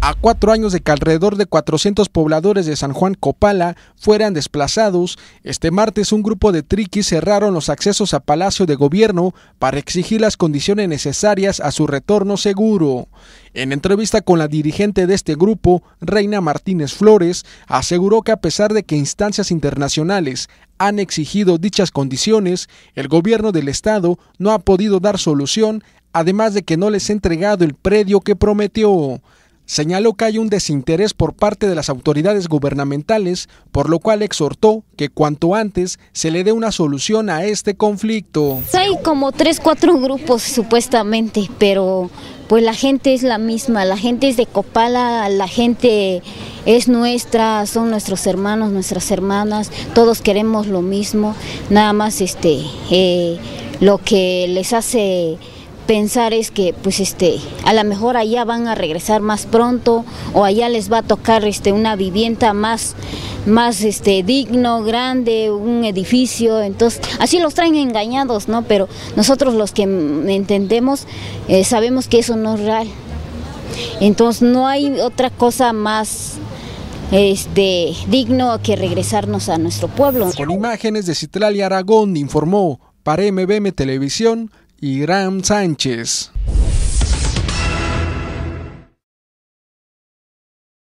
A 4 años de que alrededor de 400 pobladores de San Juan Copala fueran desplazados, este martes un grupo de triquis cerraron los accesos a Palacio de Gobierno para exigir las condiciones necesarias a su retorno seguro. En entrevista con la dirigente de este grupo, Reina Martínez Flores, aseguró que a pesar de que instancias internacionales han exigido dichas condiciones, el gobierno del estado no ha podido dar solución, además de que no les ha entregado el predio que prometió. Señaló que hay un desinterés por parte de las autoridades gubernamentales, por lo cual exhortó que cuanto antes se le dé una solución a este conflicto. Hay como 3-4 grupos supuestamente, pero pues la gente es la misma, la gente es de Copala, la gente es nuestra, son nuestros hermanos, nuestras hermanas, todos queremos lo mismo, nada más lo que les hace pensar es que pues a lo mejor allá van a regresar más pronto o allá les va a tocar una vivienda más digno, grande, un edificio, entonces así los traen engañados, ¿no? Pero nosotros los que entendemos sabemos que eso no es real. Entonces no hay otra cosa más digno que regresarnos a nuestro pueblo. Con imágenes de Citlali Aragón informó para MBM Televisión Hiram Sánchez.